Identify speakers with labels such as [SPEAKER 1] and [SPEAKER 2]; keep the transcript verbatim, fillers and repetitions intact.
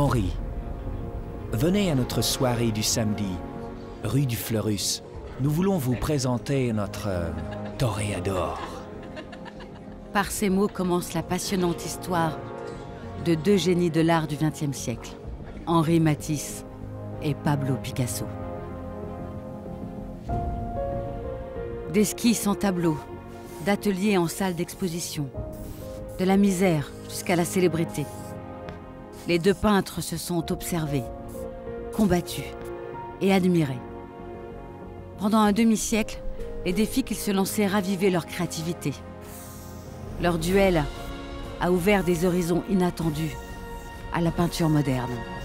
[SPEAKER 1] Henri, venez à notre soirée du samedi, rue du Fleurus. Nous voulons vous présenter notre euh, toréador.
[SPEAKER 2] Par ces mots commence la passionnante histoire de deux génies de l'art du vingtième siècle, Henri Matisse et Pablo Picasso. D'esquisses en tableau, d'ateliers en salle d'exposition, de la misère jusqu'à la célébrité. Les deux peintres se sont observés, combattus et admirés. Pendant un demi-siècle, les défis qu'ils se lançaient ravivaient leur créativité. Leur duel a ouvert des horizons inattendus à la peinture moderne.